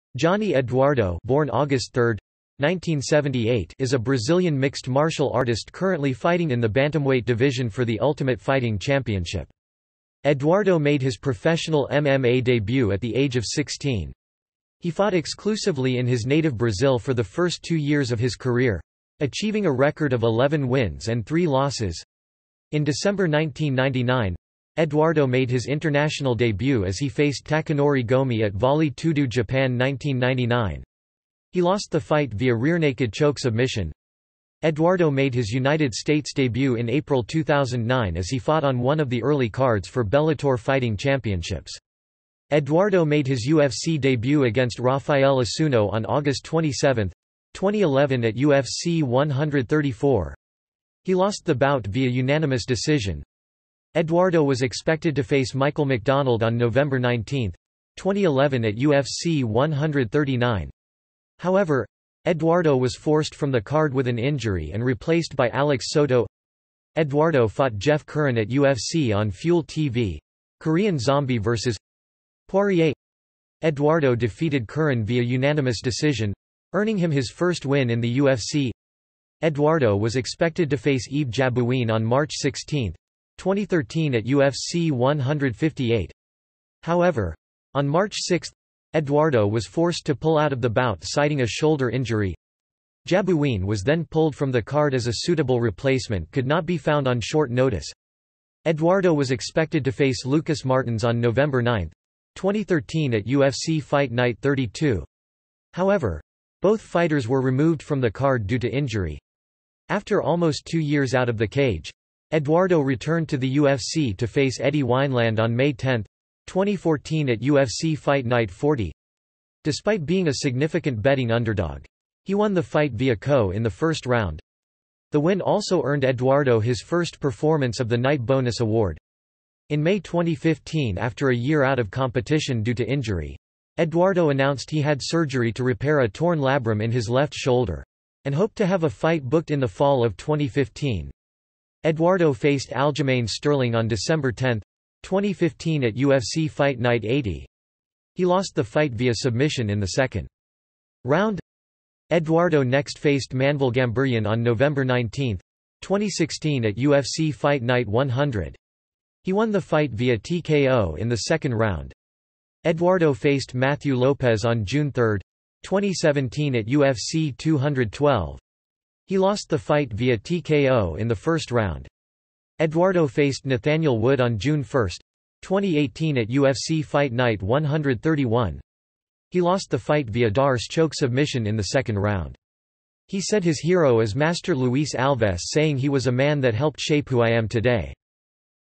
Johnny Eduardo, born August 3, 1978, is a Brazilian mixed martial artist currently fighting in the bantamweight division for the Ultimate Fighting Championship. Eduardo made his professional MMA debut at the age of 16. He fought exclusively in his native Brazil for the first 2 years of his career, achieving a record of 11 wins and 3 losses. In December 1999, Eduardo made his international debut as he faced Takanori Gomi at Vale Tudo, Japan 1999. He lost the fight via rear-naked choke submission. Eduardo made his United States debut in April 2009 as he fought on one of the early cards for Bellator Fighting Championships. Eduardo made his UFC debut against Rafael Asuno on August 27, 2011 at UFC 134. He lost the bout via unanimous decision. Eduardo was expected to face Michael McDonald on November 19, 2011 at UFC 139. However, Eduardo was forced from the card with an injury and replaced by Alex Soto. Eduardo fought Jeff Curran at UFC on Fuel TV, Korean Zombie vs. Poirier. Eduardo defeated Curran via unanimous decision, earning him his first win in the UFC. Eduardo was expected to face Yves Jabouin on March 16, 2013 at UFC 158. However, on March 6, Eduardo was forced to pull out of the bout citing a shoulder injury. Jabouin was then pulled from the card as a suitable replacement could not be found on short notice. Eduardo was expected to face Lucas Martins on November 9, 2013 at UFC Fight Night 32. However, both fighters were removed from the card due to injury. After almost 2 years out of the cage, Eduardo returned to the UFC to face Eddie Wineland on May 10, 2014 at UFC Fight Night 40. Despite being a significant betting underdog, he won the fight via KO in the first round. The win also earned Eduardo his first performance of the night bonus award. In May 2015, after a year out of competition due to injury, Eduardo announced he had surgery to repair a torn labrum in his left shoulder, and hoped to have a fight booked in the fall of 2015. Eduardo faced Aljamain Sterling on December 10, 2015 at UFC Fight Night 80. He lost the fight via submission in the second round. Eduardo next faced Manvel Gamburyan on November 19, 2016 at UFC Fight Night 100. He won the fight via TKO in the second round. Eduardo faced Matthew Lopez on June 3, 2017 at UFC 212. He lost the fight via TKO in the first round. Eduardo faced Nathaniel Wood on June 1, 2018 at UFC Fight Night 131. He lost the fight via Darce choke submission in the second round. He said his hero is Master Luis Alves, saying he was a man that helped shape who I am today.